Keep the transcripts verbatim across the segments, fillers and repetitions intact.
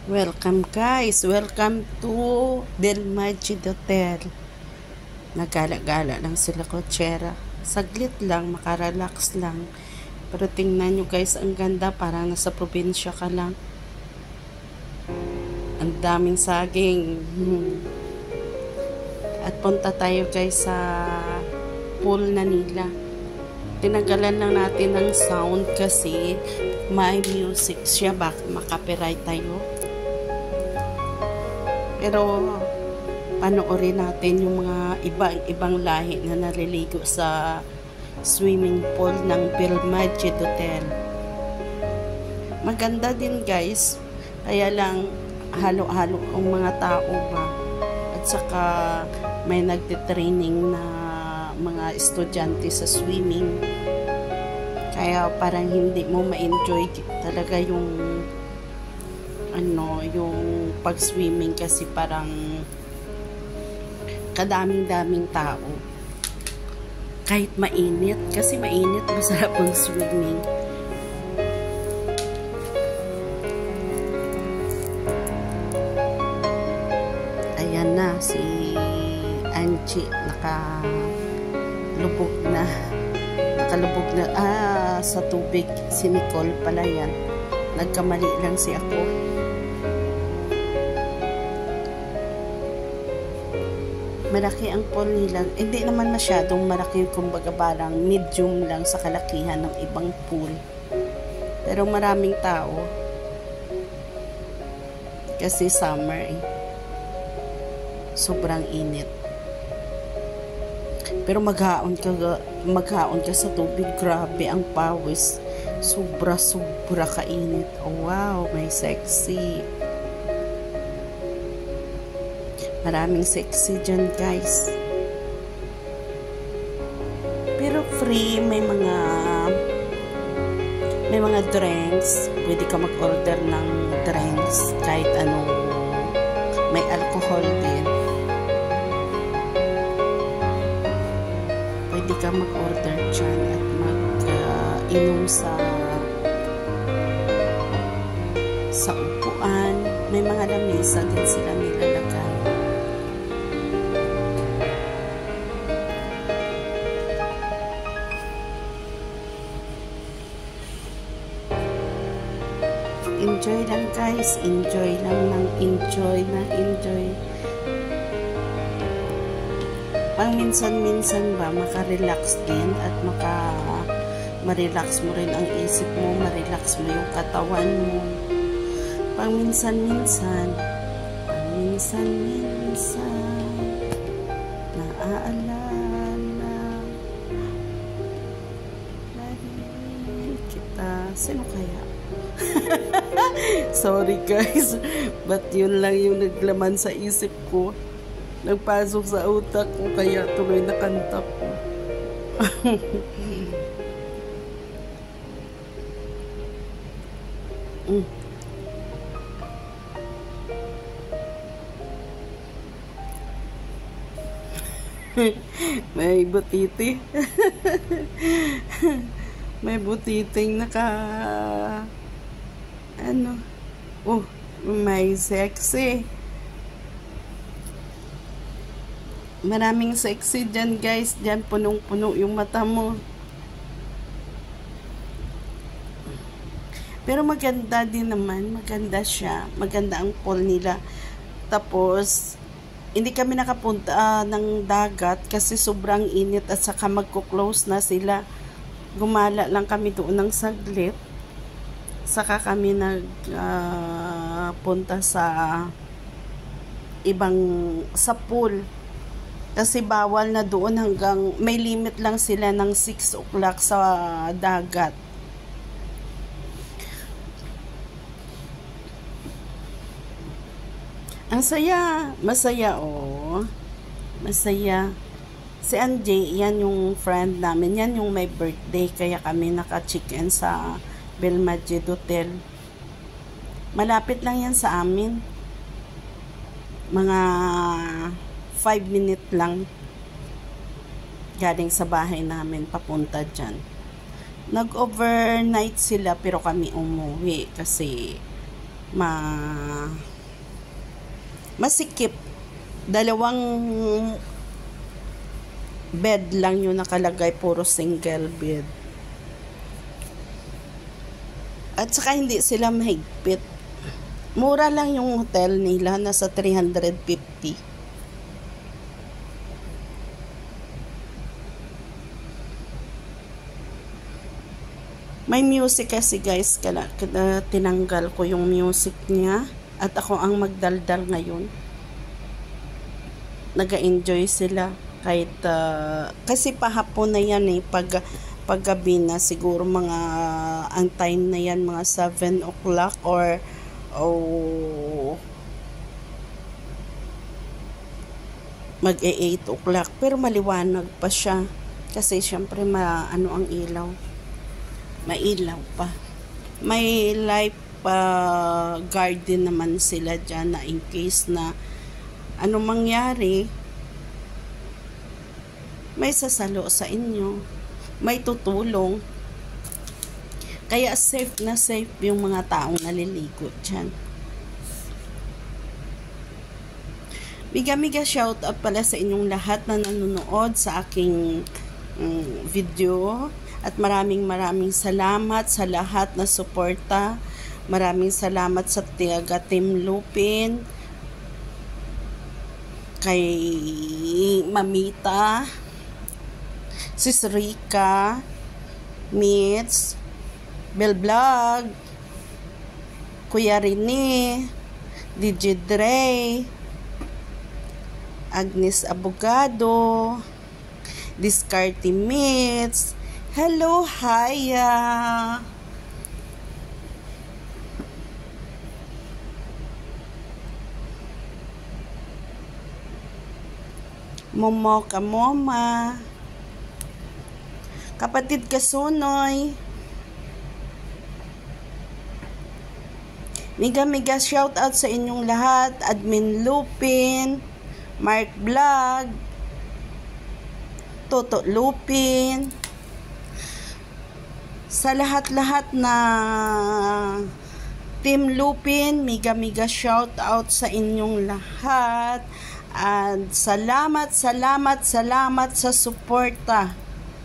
Welcome guys, welcome to Del Maggi Hotel. Nagala-gala lang sila kotsera. Saglit lang, makarelax lang. Pero tingnan nyo guys, ang ganda, parang nasa probinsya ka lang. Ang daming saging. Hmm. At punta tayo guys sa pool na nila. Tinagalan lang natin ng sound kasi may music siya, baka makapiright tayo. Pero panoorin natin yung mga ibang-ibang lahi na naliligo sa swimming pool ng Del Maggi Hotel. Maganda din guys, kaya lang halo-halo ang mga tao ba. At saka may nagtitraining na mga estudyante sa swimming. Kaya parang hindi mo ma-enjoy talaga yung ano, yung pag-swimming kasi parang kadaming-daming tao. Kahit mainit, kasi mainit, masarap ang swimming. Ayan na, si Angie, nakalubog na. Nakalubog na, ah, sa tubig. Si Nicole pala yan. Nagkamali lang si ako. Malaki ang pool nila. Hindi naman masyadong malaki, kumbaga parang medium lang sa kalakihan ng ibang pool. Pero maraming tao. Kasi summer eh. Sobrang init. Pero maghaon ka, maghaon ka sa tubig. Grabe ang pawis. Sobra-sobra kainit. Oh, wow, may sexy. Maraming sexy dyan guys. Pero free, may mga may mga drinks. Pwede ka mag-order ng drinks kahit anong may alcohol din. Pwede ka mag-order dyan at mag-inom uh, sa sa upuan. May mga lamesa din sila nilalagay. Enjoy lang guys, enjoy lang ng enjoy na enjoy. Pang minsan-minsan ba, makarelax din at maka ma-relax mo rin ang isip mo, ma-relax mo yung katawan mo. Pang minsan-minsan, pang minsan-minsan, naaalala narin kita. Sino kaya? Sorry guys, but yun lang yung naglaman sa isip ko, nagpasok sa utak ko, kaya tuloy na kanta ko. mm. May butiti. May butiting naka ano, oh, may sexy. Maraming sexy dyan guys. Dyan punong-puno yung mata mo. Pero maganda din naman. Maganda siya. Maganda ang pool nila. Tapos hindi kami nakapunta uh, ng dagat kasi sobrang init at saka magko-close na sila. Gumala lang kami doon ng saglit. Saka kami nagpunta uh, sa ibang sa pool. Kasi bawal na doon hanggang may limit lang sila ng six o'clock sa dagat. Ang saya, masaya oh. Masaya. Si Angie, yan yung friend namin. Yan yung may birthday. Kaya kami naka-check-in sa Del Maggi Hotel. Malapit lang yan sa amin. Mga five minute lang. Galing sa bahay namin, papunta dyan. Nag-overnight sila pero kami umuwi kasi ma masikip. Dalawang bed lang yung nakalagay, puro single bed. At saka hindi sila mahigpit. Mura lang yung hotel nila, nasa three hundred fifty. May music kasi guys, kala, kala tinanggal ko yung music niya at ako ang magdaldal ngayon. Naga-enjoy sila kahit uh, kasi pahapon na yan eh, pag paggabi na siguro mga ang time na yan mga seven o'clock or oh, mag eight o'clock, pero maliwanag pa siya kasi syempre ma ano ang ilaw, mailaw pa. May life uh, garden naman sila dyan na in case na ano mangyari, may sasalo sa inyo, may tutulong. Kaya safe na safe yung mga taong naliligo dyan. Miga-miga shoutout pala sa inyong lahat na nanonood sa aking um, video. At maraming maraming salamat sa lahat na suporta. Maraming salamat sa tiyaga Team Lupin, kay Mamita, Sis Rica, Mitz, Bel Vlog, Kuya Rene, D J Dre, Agnes Abogado, Discarte Mitz, hello Haya, Momo Kamoma, Kapatid Kasunoy, Miga Miga shout out sa inyong lahat, Admin Lupin, Mark Vlog, Toto Lupin, sa lahat-lahat na Team Lupin, Miga Miga shout out sa inyong lahat. At salamat, salamat, salamat sa suporta.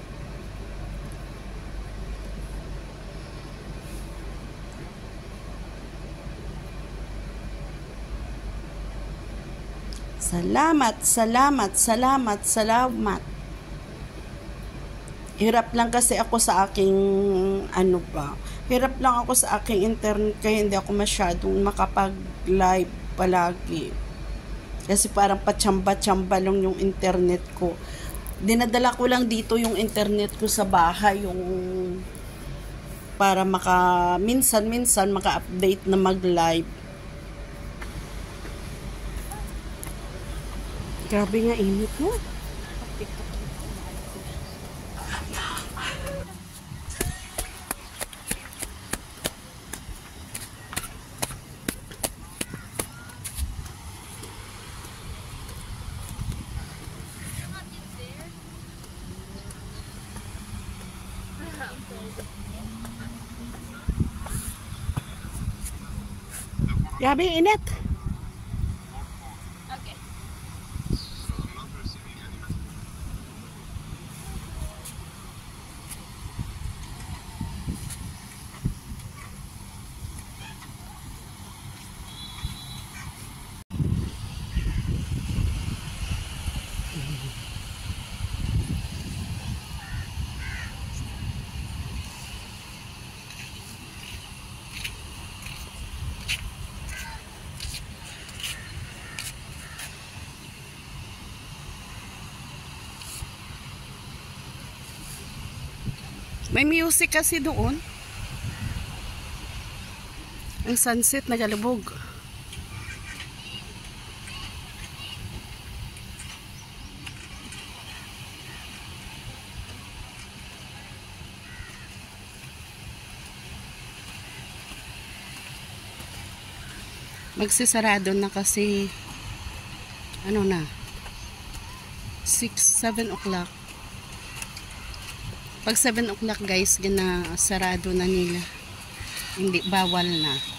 Salamat, salamat, salamat, salamat. Hirap lang kasi ako sa aking, ano ba, hirap lang ako sa aking internet kaya hindi ako masyadong makapag-live palagi. Kasi parang patsamba-tsamba lang yung internet ko. Dinadala ko lang dito yung internet ko sa bahay, yung para maka, minsan-minsan maka-update na mag-live. Grabe nga init mo. Grabe init. Okay. May music kasi doon. Ang sunset nagalubog. Magsisarado na kasi ano na six, seven o'clock. Pag seven o'clock guys, gina sarado na nila. Hindi, bawal na.